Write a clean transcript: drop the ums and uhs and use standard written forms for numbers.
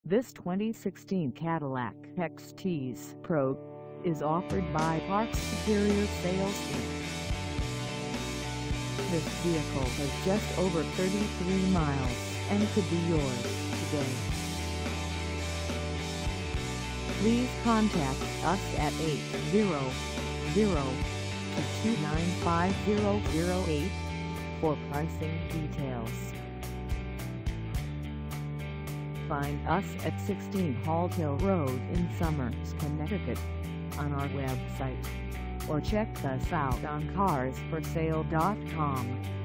This 2016 Cadillac XTS Pro is offered by Parks Superior Sales Inc. This vehicle has just over 33 miles and could be yours today. Please contact us at 800-229-5008 for pricing details. Find us at 16 Halt Hill Road in Somers, Connecticut, on our website, or check us out on carsforsale.com.